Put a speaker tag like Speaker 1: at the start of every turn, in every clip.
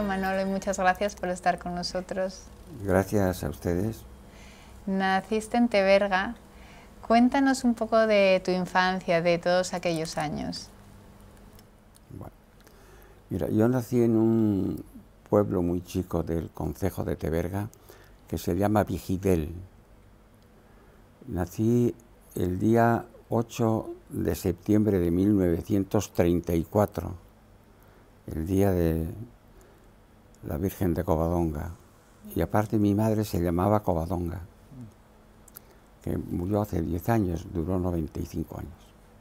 Speaker 1: tarde, Manolo, y muchas gracias por estar con nosotros.
Speaker 2: Gracias a ustedes.
Speaker 1: Naciste en Teberga. Cuéntanos un poco de tu infancia, de todos aquellos años.
Speaker 2: Bueno, mira, yo nací en un pueblo muy chico del concejo de Teberga que se llama Vigidel. Nací el día 8 de septiembre de 1934, el día de la Virgen de Covadonga. Y aparte mi madre se llamaba Covadonga, que murió hace 10 años, duró 95 años.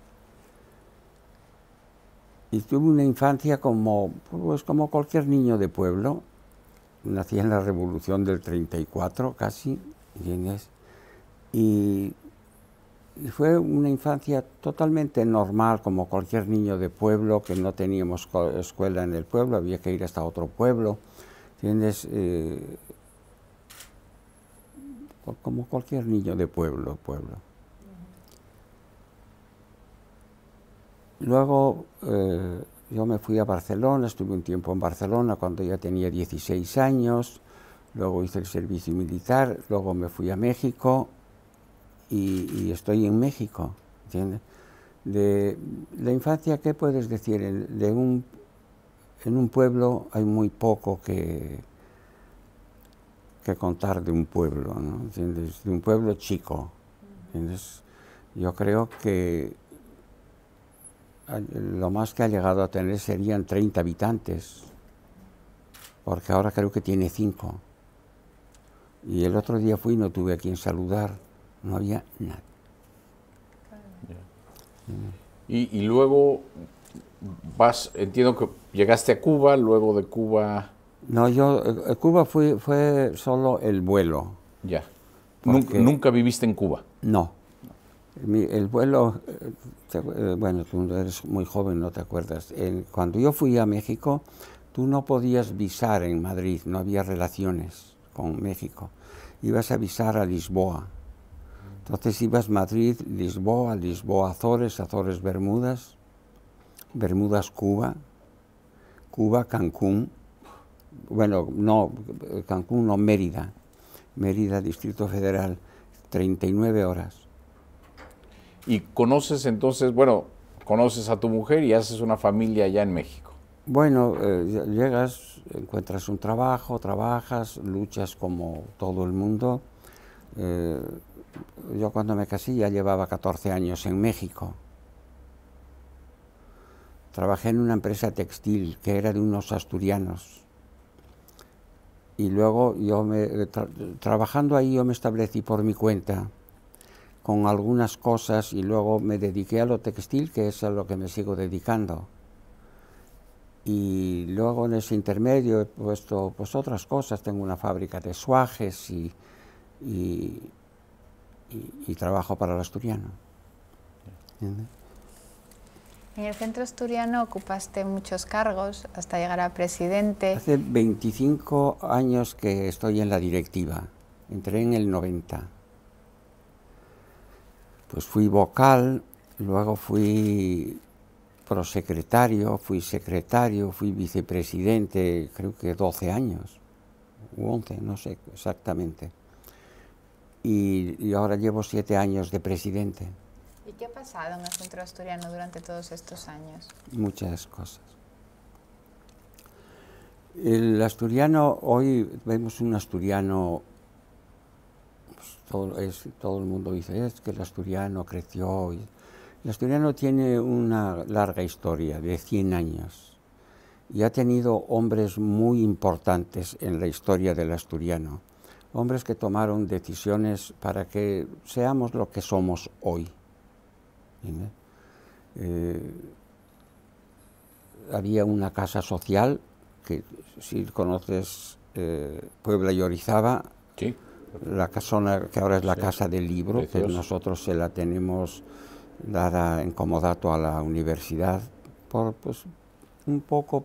Speaker 2: Y tuve una infancia como cualquier niño de pueblo. Nací en la Revolución del 34 casi, y fue una infancia totalmente normal, como cualquier niño de pueblo, que no teníamos escuela en el pueblo, había que ir hasta otro pueblo, ¿entiendes? Como cualquier niño de pueblo. Luego yo me fui a Barcelona, estuve un tiempo en Barcelona cuando ya tenía 16 años, luego hice el servicio militar, luego me fui a México y estoy en México, ¿entiendes? De la infancia, ¿qué puedes decir? En un pueblo hay muy poco que contar de un pueblo, ¿no? ¿Entiendes? De un pueblo chico, ¿entiendes? Yo creo que lo más que ha llegado a tener serían 30 habitantes, porque ahora creo que tiene 5. Y el otro día fui y no tuve a quien saludar, no había nada.
Speaker 3: Y luego entiendo que llegaste a Cuba, luego de Cuba...
Speaker 2: No, Cuba fue solo el vuelo.
Speaker 3: Ya. ¿Nunca viviste en Cuba?
Speaker 2: No. El vuelo, bueno, tú eres muy joven, no te acuerdas. Cuando yo fui a México, tú no podías visar en Madrid, no había relaciones con México. Ibas a visar a Lisboa. Entonces ibas Madrid, Lisboa, Azores, Azores, Bermudas, Bermudas, Cuba, Cancún. Bueno, no, Cancún no, Mérida, Distrito Federal, 39 horas.
Speaker 3: Y conoces entonces, bueno, conoces a tu mujer y haces una familia allá en México.
Speaker 2: Bueno, llegas, encuentras un trabajo, trabajas, luchas como todo el mundo. Yo cuando me casé ya llevaba 14 años en México. Trabajé en una empresa textil que era de unos asturianos. Y luego trabajando ahí yo me establecí por mi cuenta con algunas cosas y luego me dediqué a lo textil, que es a lo que me sigo dedicando. Y luego en ese intermedio he puesto pues otras cosas, tengo una fábrica de suajes y trabajo para el asturiano. ¿Entiendes?
Speaker 1: En el centro asturiano ocupaste muchos cargos hasta llegar a presidente.
Speaker 2: Hace 25 años que estoy en la directiva, entré en el 90. Pues fui vocal, luego fui prosecretario, fui secretario, fui vicepresidente, creo que 12 años, u 11, no sé exactamente. Y ahora llevo 7 años de presidente.
Speaker 1: ¿Y qué ha pasado en el centro asturiano durante todos estos años?
Speaker 2: Muchas cosas. El asturiano, hoy vemos un asturiano, pues todo el mundo dice, es que el asturiano creció. El asturiano tiene una larga historia de 100 años y ha tenido hombres muy importantes en la historia del asturiano, hombres que tomaron decisiones para que seamos lo que somos hoy. Había una casa social, que si conoces Puebla y Orizaba,
Speaker 3: sí,
Speaker 2: la casona que ahora es la Casa del Libro,
Speaker 3: precioso.
Speaker 2: que nosotros se la tenemos dada en comodato a la universidad, pues, un poco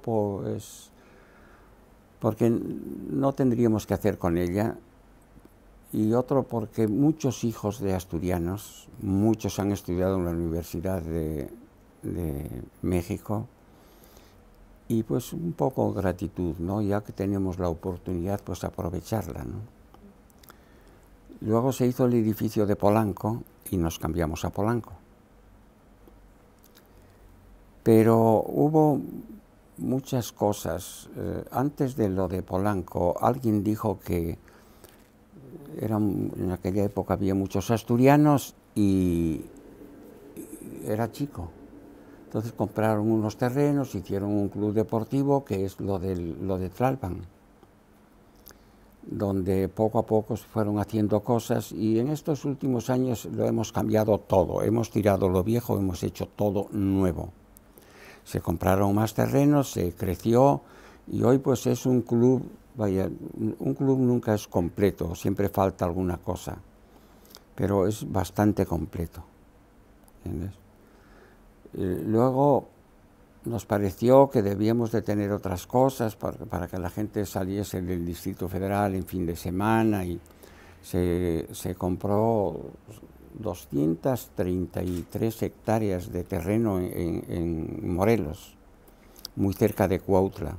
Speaker 2: porque no tendríamos que hacer con ella, y otro porque muchos hijos de asturianos, muchos han estudiado en la Universidad de México, y pues un poco gratitud, ¿no? Ya que tenemos la oportunidad, pues aprovecharla, ¿no? Luego se hizo el edificio de Polanco y nos cambiamos a Polanco. Pero hubo muchas cosas. Antes de lo de Polanco, alguien dijo que en aquella época había muchos asturianos y era chico. Entonces compraron unos terrenos, hicieron un club deportivo que es lo de Tlalpan, donde poco a poco se fueron haciendo cosas y en estos últimos años lo hemos cambiado todo. Hemos tirado lo viejo, hemos hecho todo nuevo. Se compraron más terrenos, se creció y hoy pues es un club, vaya, un club nunca es completo, siempre falta alguna cosa, pero es bastante completo, ¿entiendes? Luego nos pareció que debíamos de tener otras cosas para que la gente saliese del Distrito Federal en fin de semana y se compró 233 hectáreas de terreno en Morelos, muy cerca de Cuautla.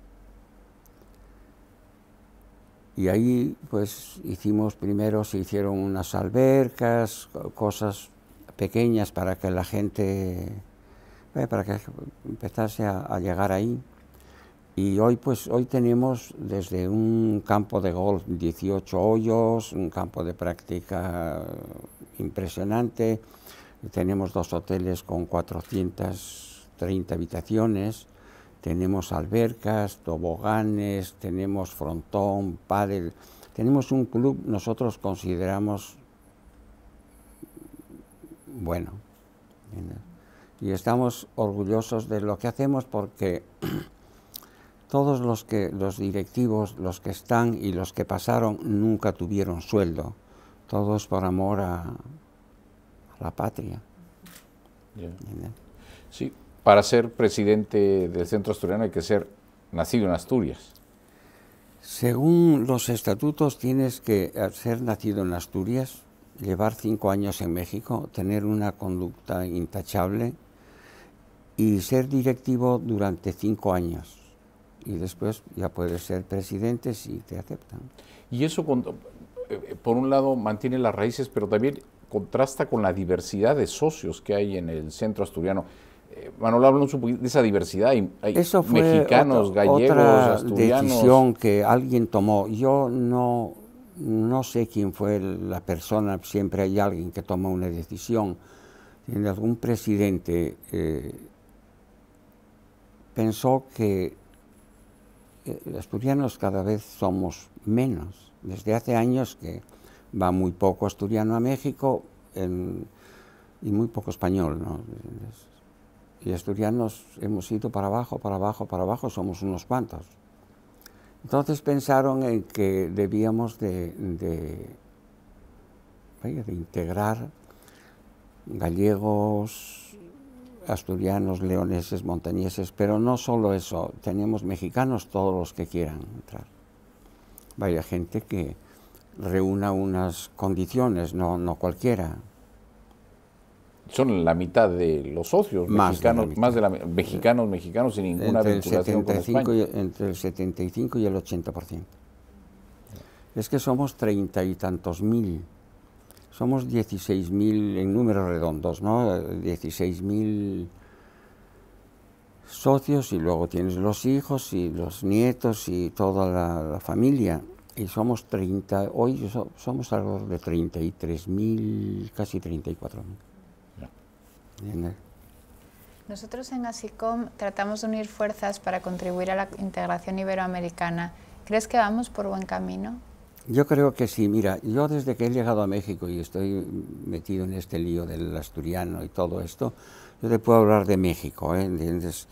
Speaker 2: Y ahí pues se hicieron unas albercas, cosas pequeñas para que la gente, para que empezase a llegar ahí. Y hoy tenemos desde un campo de golf 18 hoyos, un campo de práctica impresionante, tenemos 2 hoteles con 430 habitaciones, tenemos albercas, toboganes, tenemos frontón, pádel, tenemos un club, nosotros consideramos bueno, y estamos orgullosos de lo que hacemos porque todos los directivos, los que están y los que pasaron, nunca tuvieron sueldo. Todo es por amor a la patria.
Speaker 3: Yeah. Sí, para ser presidente del Centro Asturiano hay que ser nacido en Asturias.
Speaker 2: Según los estatutos tienes que ser nacido en Asturias, llevar 5 años en México, tener una conducta intachable y ser directivo durante 5 años. Y después ya puedes ser presidente si te aceptan.
Speaker 3: Y eso, por un lado, mantiene las raíces, pero también contrasta con la diversidad de socios que hay en el Centro Asturiano. Manolo, háblanos un poquito de esa diversidad. Hay
Speaker 2: eso fue
Speaker 3: mexicanos, gallegos,
Speaker 2: otra
Speaker 3: asturianos.
Speaker 2: Decisión que alguien tomó. Yo no sé quién fue la persona, siempre hay alguien que toma una decisión. En algún presidente pensó que asturianos cada vez somos menos. Desde hace años que va muy poco asturiano a México y muy poco español, ¿no? Y asturianos hemos ido para abajo, somos unos cuantos. Entonces pensaron en que debíamos de integrar gallegos, asturianos, leoneses, montañeses, pero no solo eso, tenemos mexicanos todos los que quieran entrar. Vaya gente que reúna unas condiciones, no cualquiera.
Speaker 3: Son la mitad de los socios mexicanos, mexicanos sin ninguna vinculación con España.
Speaker 2: Entre el 75 y el 80%. Es que somos 30 y tantos mil. Somos 16.000 en números redondos, ¿no? 16.000 socios y luego tienes los hijos y los nietos y toda la familia. Y somos 30, hoy somos alrededor de 33.000, casi 34.000.
Speaker 1: Nosotros en ASICOM tratamos de unir fuerzas para contribuir a la integración iberoamericana. ¿Crees que vamos por buen camino?
Speaker 2: Yo creo que sí. Mira, yo desde que he llegado a México y estoy metido en este lío del asturiano y todo esto, yo te puedo hablar de México, ¿entiendes?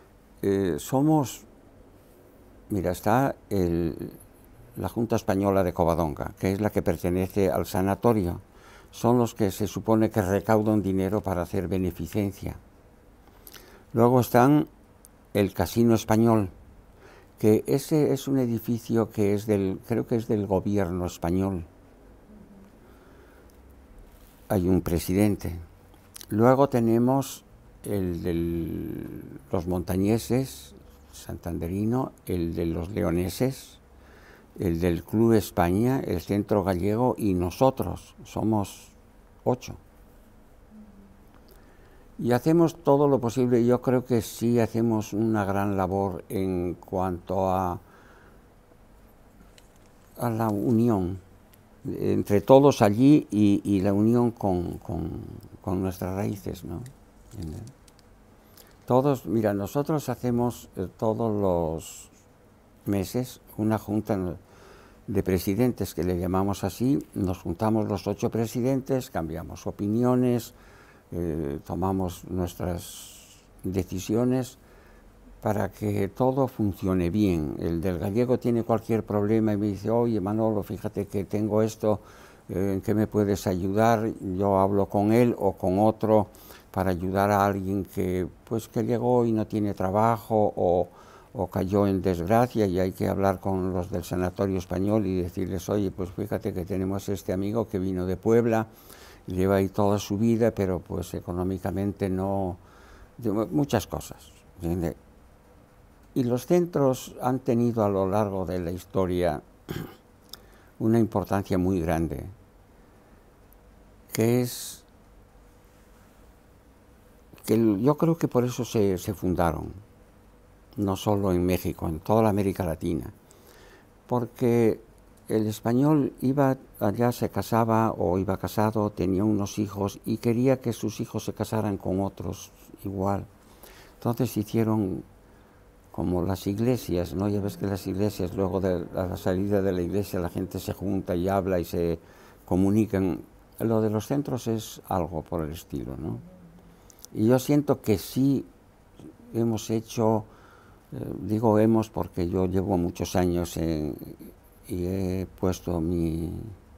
Speaker 2: Mira, está la Junta Española de Covadonga, que es la que pertenece al sanatorio. Son los que se supone que recaudan dinero para hacer beneficencia. Luego están el Casino Español, que ese es un edificio que es creo que es del gobierno español. Hay un presidente. Luego tenemos los montañeses, santanderino, el de los leoneses, el del Club España, el Centro Gallego y nosotros, somos 8. Y hacemos todo lo posible. Yo creo que sí hacemos una gran labor en cuanto a la unión entre todos allí y la unión con nuestras raíces, ¿no? Todos, mira, nosotros hacemos todos los meses una junta de presidentes, que le llamamos así. Nos juntamos los 8 presidentes, cambiamos opiniones, tomamos nuestras decisiones para que todo funcione bien. El del gallego tiene cualquier problema y me dice, oye Manolo, fíjate que tengo esto, ¿en qué me puedes ayudar? Yo hablo con él o con otro para ayudar a alguien que llegó y no tiene trabajo o cayó en desgracia, y hay que hablar con los del Sanatorio Español y decirles, oye, pues fíjate que tenemos este amigo que vino de Puebla, lleva ahí toda su vida, pero pues económicamente no, muchas cosas, ¿entiendes? Y los centros han tenido a lo largo de la historia una importancia muy grande, que es que yo creo que por eso se fundaron, no solo en México, en toda la América Latina, porque el español iba allá, se casaba o iba casado, tenía unos hijos y quería que sus hijos se casaran con otros igual. Entonces hicieron como las iglesias, ¿no? Ya ves que las iglesias, luego a la salida de la iglesia, la gente se junta y habla y se comunican. Lo de los centros es algo por el estilo, ¿no? Y yo siento que sí hemos hecho, digo hemos porque yo llevo muchos años y he puesto mi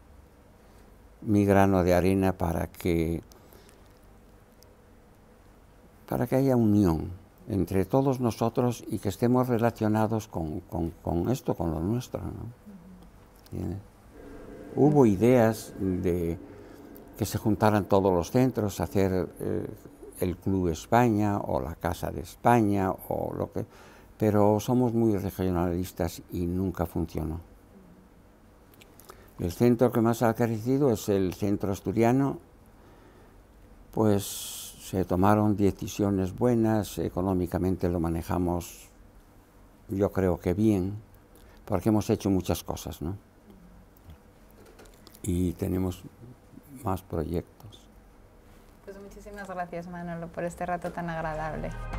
Speaker 2: grano de arena para que haya unión entre todos nosotros y que estemos relacionados con esto, con lo nuestro, ¿no? Hubo ideas de que se juntaran todos los centros, hacer el Club España o la Casa de España o lo que, pero somos muy regionalistas y nunca funcionó. El centro que más ha crecido es el Centro Asturiano, pues se tomaron decisiones buenas, económicamente lo manejamos, yo creo que bien, porque hemos hecho muchas cosas, ¿no? Y tenemos más proyectos.
Speaker 1: Pues muchísimas gracias, Manolo, por este rato tan agradable.